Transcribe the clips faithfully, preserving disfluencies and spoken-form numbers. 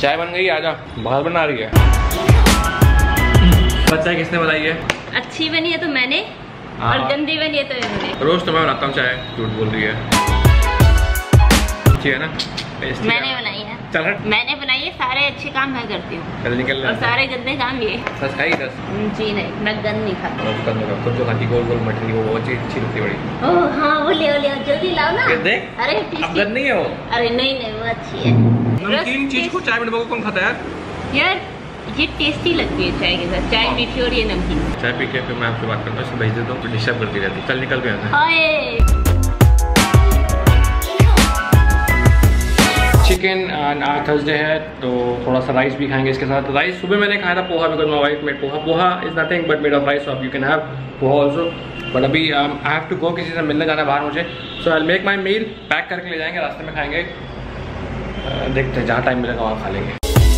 चाय बन गई, आजा। बाहर बना रही है। चाय किसने बनाई है? अच्छी बनी है तो मैंने, और गंदी बनी है तो मैंने। रोज तो मैं बनाता हूँ चाय, झूठ बोल रही है। अच्छी है ना? मैंने बनाई है। चल मैंने बनाई है, सारे अच्छे काम मैं करती हूँ। चल निकल। और सारे गंदे काम ये। सच खाई दस? जी नहीं, मैं गंद नहीं खाता। खुद जो खाती गोल गोल मटरी वो बहुत अच्छी लगती बड़ी। ओह हाँ, वो ले ले जल्दी लाओ ना। देख, अरे अब गंद नहीं है वो। अरे नहीं नहीं, वो अच्छी है। नमकीन चीज को चाय में डुबो के कौन खाता है यार? यार ये टेस्टी लगती है चाय के साथ। चाय मीठी और ये नमकीन। चाय पी के फिर मैं आपसे बात करता हूँ, भेज देता हूँ, डिस्टर्ब करती रहती। चल निकल के आते हैं। चिकन एंड थर्सडे है तो थोड़ा सा राइस भी खाएंगे इसके साथ। राइस सुबह मैंने खाया था poha, because my wife made poha. Poha is nothing but made of rice, so you can have poha also. But अभी आई हैव टू गो, किसी से मिलने जाना है बाहर मुझे। So I will make my meal, pack करके ले जाएंगे, रास्ते में खाएंगे। uh, देखते हैं, जहाँ टाइम मिलेगा वहाँ खा लेंगे।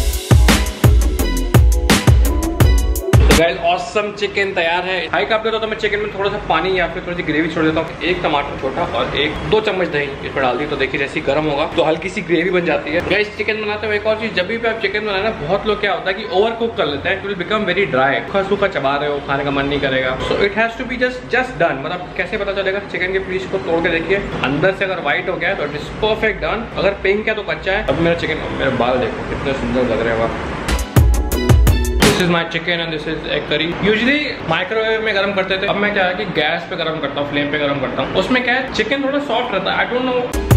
गाइस ऑसम चिकन तैयार है। हाई कार्ब देता तो मैं चिकन में थोड़ा सा पानी या फिर थोड़ी सी ग्रेवी छोड़ देता हूँ। एक टमाटर छोटा और एक दो चम्मच दही इसमें डाल दी, तो देखिए जैसे गर्म होगा तो हल्की सी ग्रेवी बन जाती है। गाइस चिकन बनाते हुए एक और चीज, जब भी आप चिकन बनाए ना, बहुत लोग क्या होता है कि ओवर कुक कर लेते हैं, it will become very dry. सूखा चबा रहे हो, खाने का मन नहीं करेगा। So it has to be just just done. मतलब कैसे पता चलेगा? चिकन के पीस को तोड़ के देखिए, अंदर से अगर व्हाइट हो गया तो इट इज परफेक्ट डन। अगर पिंक है तो कच्चा है। अब मेरा चिकन, मेरे बाल देखो कितने सुंदर लग रहे हैं। This is my chicken and this is egg curry. Usually microwave में गर्म करते थे, अब मैं क्या है कि गैस पे गर्म करता हूँ, फ्लेम पे गर्म करता हूँ। उसमें क्या है, चिकन थोड़ा सॉफ्ट रहता है। I don't know.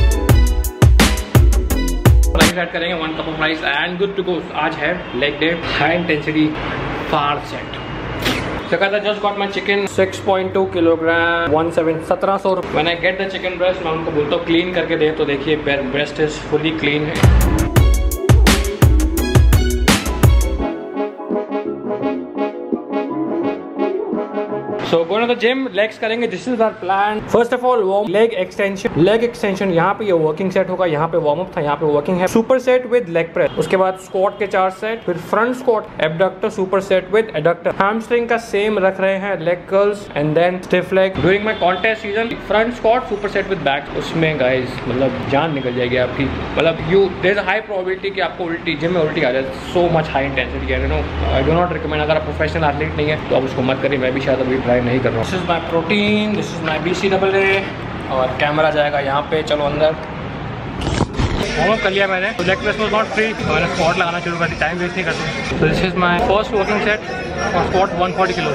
Rice add करेंगे, one cup of rice and good to go. आज है leg day, high intensity far set. So guys, I just got my chicken, six point two kilogram, one seven, सत्रह सौ रुपये। When I get the chicken breast, मैं उनको बोलता हूँ clean करके दे, तो देखिए ब्रेस्ट इज फुली क्लीन है। So going to the gym, legs करेंगे। This is our plan. First of all, warm leg extension. Leg extension यहाँ पे ये working set होगा, यहाँ पे warm up था, यहाँ पे working है। Super set with leg press. उसके बाद squat के चार set, फिर front squat, abductor, super set with adductor. Hamstring का same रख रहे हैं, leg curls and then stiff leg. During my contest season, front squat, super set with back. उसमें guys मतलब जान निकल जाएगी आपकी। मतलब you there's a high probability कि आपको उल्टी जिम में उल्टी आ जाए। So much high intensity है, you know. I do not recommend। अगर आप प्रोफेशनल एथलीट नहीं है तो आप उसको मत करिए। मैं भी शायद अभी ट्राई नहीं कर रहा हूँ। This is my protein, this is my B C double A, और कैमरा जाएगा यहाँ पे। चलो अंदर। होमवर्क कर लिया मैंने। Leg press was not free, मैंने स्क्वाट लगाना शुरू कर दी, टाइम वेस्ट नहीं करते। तो this is my first working set और स्क्वाट one forty किलो।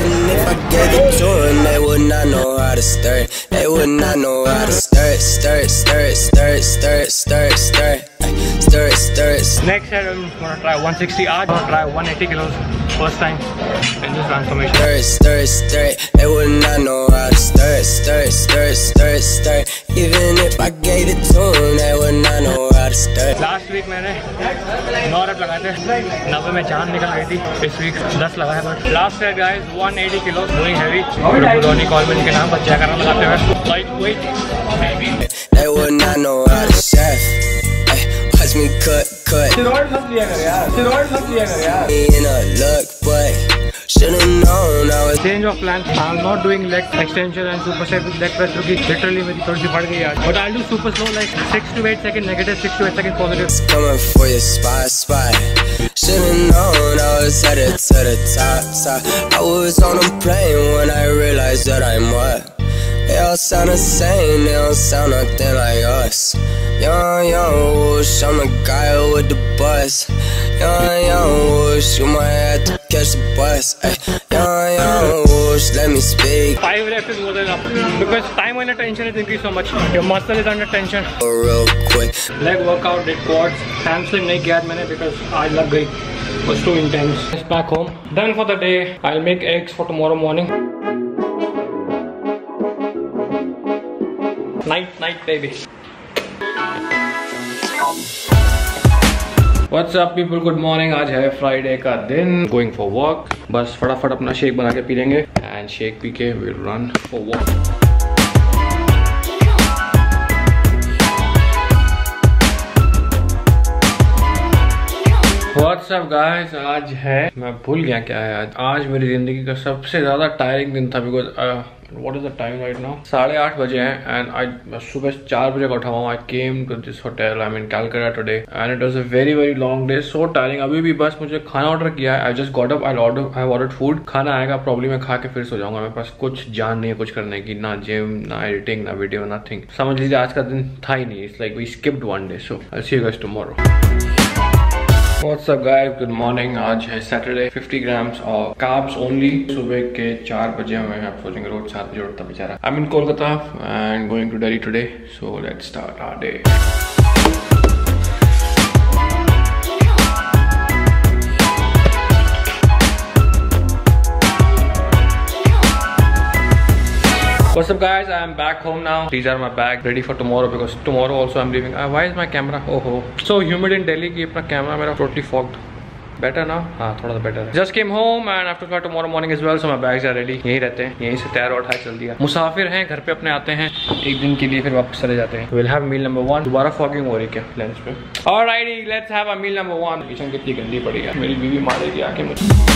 Next set I'm gonna try one sixty। आज I'm gonna try one eighty kilos first time in this transformation। Stir, stir, stir, they would not know how to stir, stir, stir, stir, stir. Even if I gave it to them, they would not know how to stir। Last week मैंने नौ rape लगाए थे, नब्बे में जान निकल गई थी। इस वीक दस लगाए but last set guys one eighty kilos, going heavy. Ronnie Coleman के नाम पर जयकारा लगाते हुए light weight. They would not know how to chef। Watch me cut, cut। Steroid मत लिया कर यार, स्टेरॉइड मत लिया कर यार। In a look, but should've known I was। Change of plan। I'm not doing leg extension and superset with leg press क्योंकि literally मेरी थोड़ी सी बढ़ गई आज। But I'll do super slow, like six to eight second negative, six to eight second positive। Coming for your spot, spot। Should've known I was headed to the top, top। I was on a plane when I realized that I'm what? They all sound the same, they don't sound nothing like us। Young, young, whoosh, I'm the guy with the bus। Young, young, whoosh, you might have to catch the bus। Ay, young, young, whoosh, let me speak। Five reps is more than enough because time under tension is increased so much। Your muscle is under tension। Real quick। Leg workout, did quads, hamstring नहीं किया मैंने because आज लग गई, was too intense। Back home, done for the day। I'll make eggs for tomorrow morning। Night, night baby। What's up people, good morning। आज है Friday का दिन, गोइंग फॉर वर्क। बस फटाफट अपना शेक बना के पी लेंगे एंड शेक पी के will run for work. What's up guys, आज है, मैं भूल गया क्या है आज आज मेरी जिंदगी का सबसे ज्यादा टायरिंग दिन था because what is the time right now साढ़े आठ बजे हैं एंड आई सुबह चार बजे का उठा हुआ। I came to this hotel, I mean Calcutta today and it was a very very long day, so tiring. अभी भी बस मुझे खाना ऑर्डर किया है। I just got up, I order I ordered food. खाना आएगा प्रॉब्ली, मैं खा के फिर सो जाऊंगा। मेरे पास कुछ जान नहीं है कुछ करने की, ना जिम ना एडिटिंग ना वीडियो नथिंग। समझ लीजिए आज का दिन था ही नहीं। It's like we skipped one day, so I see you guys tomorrow. What's up guys, good morning। आज है सैटरडे। फिफ्टी ग्राम्स और कार्ब्स ओनली। सुबह के चार बजे हुए हैं। आप सोचेंगे रोज सात बजे उठता बेचारा। I am in Kolkata and going to Delhi today, so let's start our day. What's up guys, I am back home now. These are my bag ready for tomorrow because tomorrow also I'm leaving. Uh, why is my camera? Oh ho. So humid in Delhi कि अपना camera मेरा totally fogged. Better now? हाँ थोड़ा सा better है। Just came home and I have to fly tomorrow morning as well, so my bags are ready. यहीं रहते हैं, यहीं से तैयार उठाए चल दिया। मुसाफिर हैं, घर पे अपने आते हैं एक दिन के लिए, फिर वापस चले जाते हैं। We'll have meal number one. दोबारा fogging हो रही क्या lens पे? Alrighty, let's have a meal number one. Kitchen कितनी गंदी पड़ी है, मेरी बीवी मारेगी आके मुझे।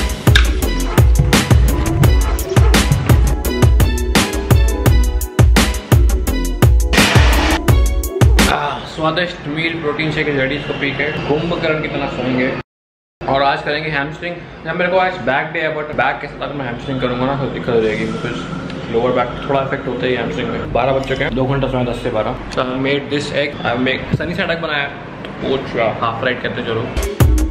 स्वादिष्ट मील प्रोटीन शेक रेडी, इसको पी के कुंभकर्ण की तरह सोएंगे। और आज करेंगे हैमस्ट्रिंग। जब मेरे को आज बैक डे है, बट बैक के साथ अगर मैं हैमस्ट्रिंग करूंगा ना तो दिक्कत हो जाएगी, बिकॉज लोअर बैक थोड़ा इफेक्ट होता है हैमस्ट्रिंग में। बारह बज चुके हैं, दो घंटा सोए, दस से बारह। तो I made this egg, I make sunny side egg बनाया, ओट्स हाफ फ्राइड करते हैं। चलो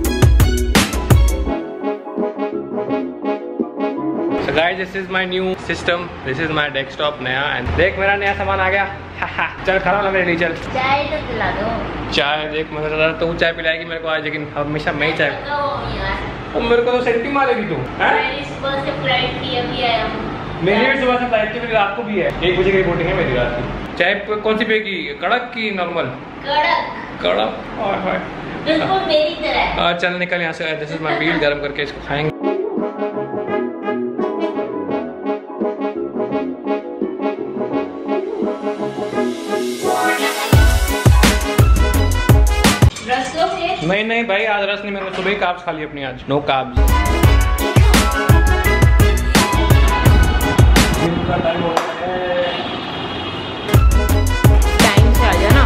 So guys, this is my new system. This is my desktop नया, and देख मेरा नया सामान आ गया। चल खड़ा हो मेरे लिए, चल चाय तो पिला दो। चाय देख मैं सोचा तू चाय पिलाएगी मेरे को आज, लेकिन हमेशा मैं ही चाय। ओ मेरे को तो सेंटी मारेगी तू। मेरी सुबह से फ्लाइट थी, अभी आया हूं। मेरी भी सुबह से फ्लाइट थी, मेरी रात को भी है। एक बजे की रिपोर्टिंग है मेरी रात की। चाय कौन सी पिएगी, कड़क की नॉर्मल? कड़क। कड़क हाय हाय बिल्कुल मेरी तरह। हां चल निकल यहां से। दिस इज माय मील, गरम करके इसको खाएंगे। नहीं नहीं भाई आज रस नहीं, मैंने सुबह ही कार्ब्स खा ली अपनी आज। No carbs. टाइम से आ जाना।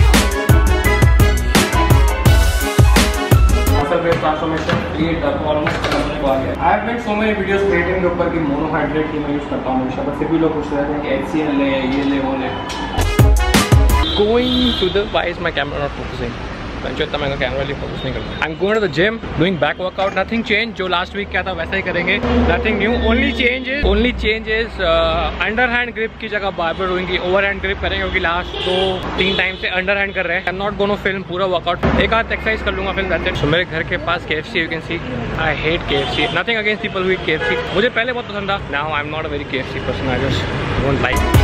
I have made so many videos creating के ऊपर की मोनोहाइड्रेट की मैं यूज करता हूँ हमेशा, बट फिर भी लोग पूछ रहे हैं कि एच सी एल ले, ये ले वो ले। Going to the why is my camera not focusing? इतना मैं कैमरा लिए फोकस नहीं करता। I am going to the gym, doing back workout. Nothing change, जो लास्ट वीक क्या था वैसा ही करेंगे। Nothing new, only change is only change is underhand grip की जगह barbell doing overhand grip करेंगे, क्योंकि लास्ट दो तीन टाइम से अंडर हैंड कर रहे हैं। I am not gonna film पूरा वर्कआउट, एक आध एक्सरसाइज कर लूंगा फिल्म दैट्स इट। सो मेरे घर के पास के F C, you can see I hate के F C. Nothing against people who eat के एफ सी, मुझे पहले बहुत पसंद था। Now I am not a very के F C person, I just don't like.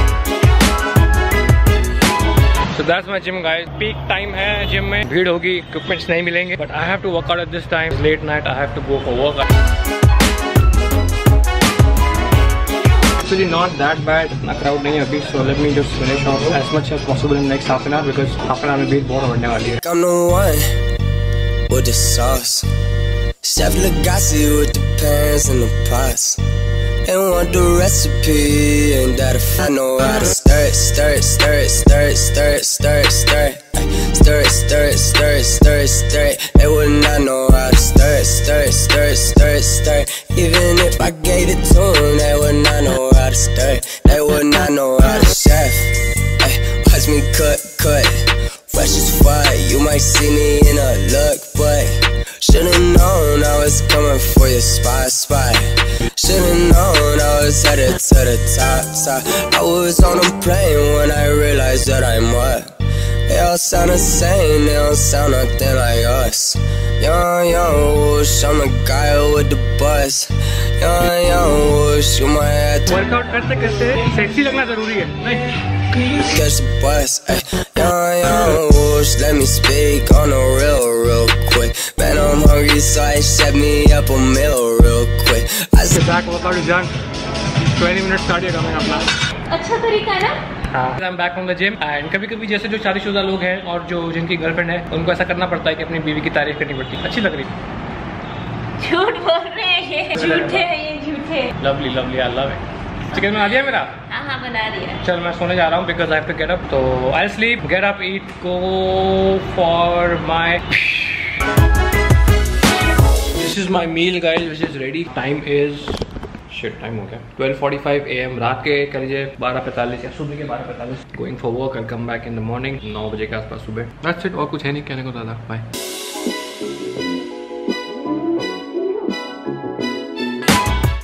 So that's my gym guys. Peak time है gym में, भीड़ होगी, इक्विपमेंट्स नहीं मिलेंगे, but I have to work out at this time. It's late night, I have to go for work. Actually not that bad, ना crowd नहीं है अभी, so let me just finish off as much as possible in the next half an hour because half an hour में भीड़ बहुत बढ़ने वाली है। I'm the one with the sauce, Chef Legacy with the pans and the pots. And want the recipe, ain't that a f- I know how to stir it, stir it, stir it, stir it, stir it, stir it, stir it, stir it, stir it, stir it, stir it, stir it. They would not know how to stir it, stir it, stir it, stir it, stir it. Even if I gave it to them, they would not know how to stir it. They would not know how to chef. Ay, watch me cut, cut, fresh as fuck. You might see me in a look, but should've known I was coming for your spot, spot. Should've known I was headed to the top, top. I was on a plane when I realized that I'm what? They all sound the same, they don't sound nothing like us. Young, young, whoosh, I'm the guy with the bus. Young, young, whoosh, you might have to workout करते करते sexy लगना जरूरी है, नहीं? catch the bus, ay. Young, young, whoosh, let me speak on the real, real quick. Man, I'm hungry, so I set me up a meal real quick. I The back workout is done. twenty minutes cardio coming up now. अच्छा तरीका है ना? हाँ, I am back from the gym and कभी कभी जैसे जो शादीशुदा लोग हैं और जो जिनकी गर्लफ्रेंड है उनको ऐसा करना पड़ता है कि अपनी बीवी की तारीफ करनी पड़ती है। अच्छी लग रही है। झूठ बोल रहे हैं ये, झूठे ये झूठे। Lovely lovely, I love it. Chicken बना दिया मेरा? हाँ हाँ बना दिया। चल मैं सोने जा रहा हूँ because I have to get up. तो I sleep, get up, eat, go for my this is my meal guys which is ready. Time is shit, time हो गया twelve forty five A M, रात के कर लीजिए बारह पैंतालीस या सुबह के बारह पैंतालीस। Going for work, I come back in the morning, नौ बजे के आसपास सुबह। दैट्स इट, और कुछ है नहीं कहने को ज़्यादा। बाय।